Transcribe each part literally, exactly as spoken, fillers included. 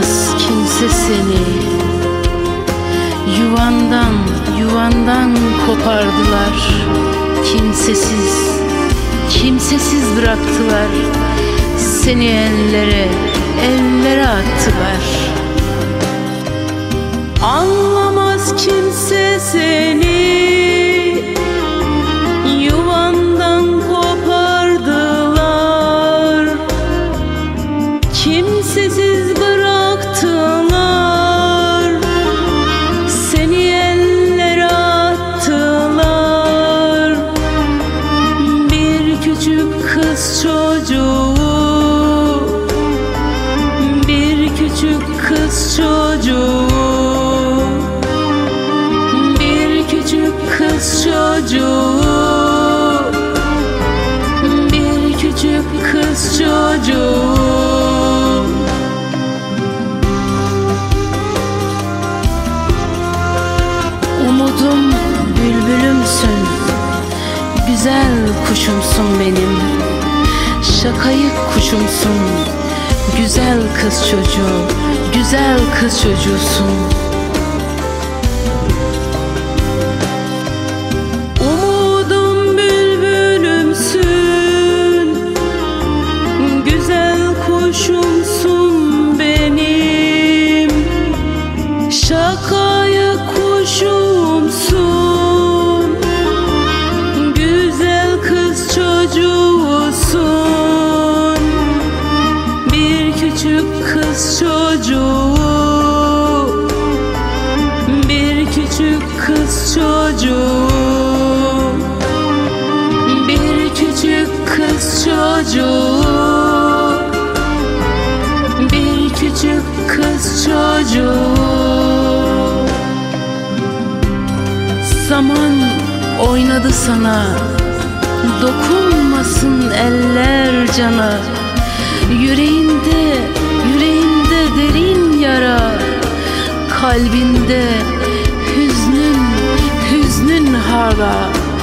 Anlamaz kimse seni. Yuvandan, yuvandan kopardılar. Kimsesiz, kimsesiz bıraktılar. Seni ellere, ellere attılar. Anlamaz kimse seni. Yuvandan kopardılar. Kimsesiz bıraktılar. Seni ellere attılar. Bir küçük kız çocuğu, bir küçük kız çocuğu, bir küçük kız çocuğu, bir küçük kız çocuğu. Umudum bülbülümsün, güzel kuşumsun benim. Şakayık kuşumsun, güzel kız çocuğu, güzel kız çocuğusun. Umudum bülbülümsün, güzel kuşumsun benim. Şakayık kuşumsun, güzel kız çocuğusun. Bir küçük kız çocuğu, bir küçük kız çocuğu, bir küçük kız çocuğu, bir küçük kız çocuğu. Zaman oynadı sana, dokunmasın eller cana. Yüreğinde, yüreğinde derin yara. Kalbinde hüznün, hüznün hala.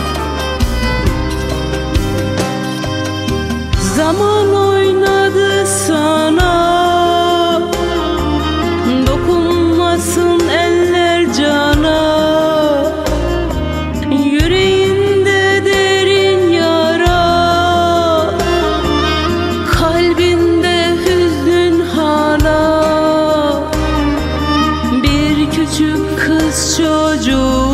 Zaman oynadı sana, dokunmasın eller cana. Yüreğinde derin yara, kalbinde hüznün hala. Bir küçük kız çocuğu,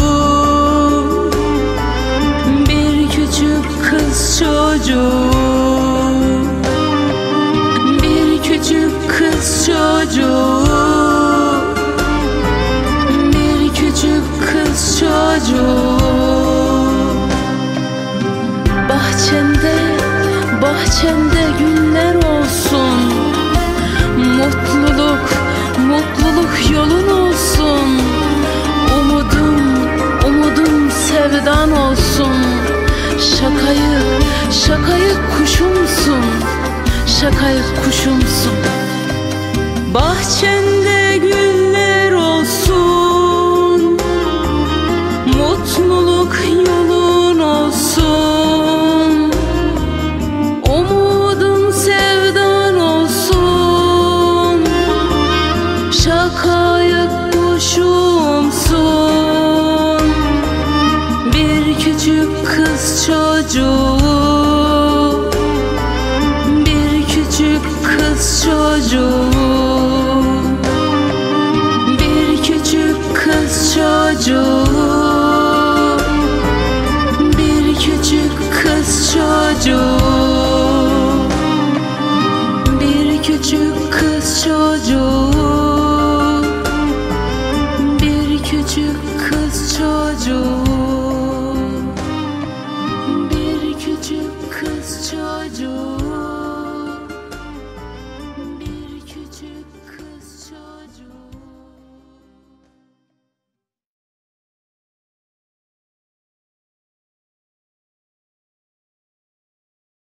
bir küçük kız çocuğu, bir küçük kız çocuğu, bir küçük kız çocuğu. Bahçende, bahçende güller olsun. Mutluluk, mutluluk yolun olsun. Umudum, umudum sevdan olsun. Şakayık, şakayık kuşumsun, şakayık kuşumsun. Bahçende güller olsun. Mutluluk yolun olsun. Umudum sevdan olsun. Şakayık kuşumsun. Bir küçük kız çocuğu, bir küçük kız çocuğu, bir küçük kız çocuğu, bir küçük kız çocuğu, bir küçük kız çocuğu.